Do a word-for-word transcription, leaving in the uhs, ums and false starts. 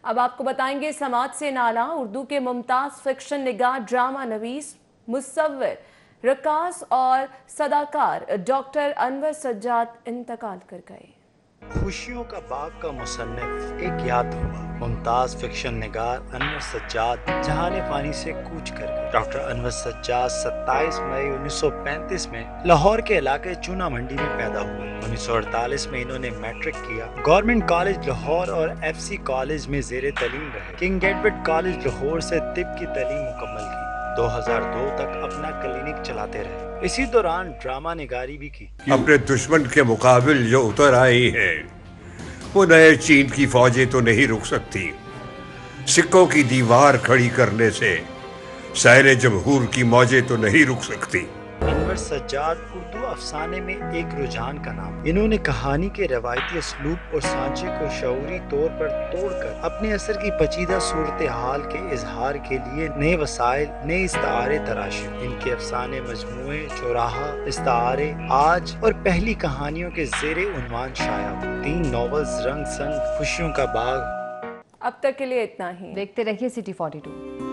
اب آپ کو بتائیں گے سماعت سے نالا اردو کے ممتاز فکشن نگار، ڈرامہ نویس، مصور، رقاص اور صداکار ڈاکٹر انور سجاد انتقال کر گئے۔ خوشیوں کا باغ کا مصنف ایک یاد ہوا، ممتاز فکشن نگار انور سجاد جہان فانی سے کوچ کر گئے۔ ڈاکٹر انور سجاد ستائیس مئی انیس سو پینتیس میں لاہور کے علاقے چونا منڈی میں پیدا ہوئے۔ انیس سو اڑتالیس میں انہوں نے میٹرک کیا، گورنمنٹ کالج لاہور اور ایف سی کالج میں زیر تعلیم رہے۔ کنگ ایڈورڈ کالج لاہور سے طب کی تعلیم مکمل کی۔ دو ہزار دو تک اپنا کلینک چلاتے رہے، اسی دوران ڈرامہ نگاری بھی کی۔ اپنے دشمن کے مقابل جو اتر آئی ہے وہ نئے چین کی فوجیں تو نہیں رک سکتی، سکوں کی دیوار کھڑی کرنے سے سیل جمہور کی موجیں تو نہیں رک سکتی۔ انور سجاد اردو افسانے میں ایک رجحان کا نام، انہوں نے کہانی کے روایتی اسلوب اور سانچے کو شعوری طور پر توڑ کر اپنے اثر کی پیچیدہ صورتحال کے اظہار کے لیے نئے وسائل، نئے استعارے تراشے۔ ان کے افسانے مجموعے چوراہا، استعارے، آج اور پہلی کہانیوں کے زیر عنوان شائع ہوئے۔ تین ناولز، رنگ سنگ، خوشیوں کا باغ۔ اب تک کے لیے اتنا ہی، دیکھتے رہیے سٹی فورٹی ٹو۔